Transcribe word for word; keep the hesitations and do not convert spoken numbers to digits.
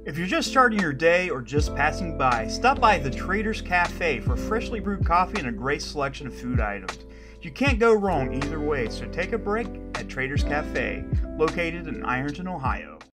If you're just starting your day or just passing by, stop by the Traders Cafe for freshly brewed coffee and a great selection of food items. You can't go wrong either way, so take a break at Traders Cafe, located in Ironton, Ohio.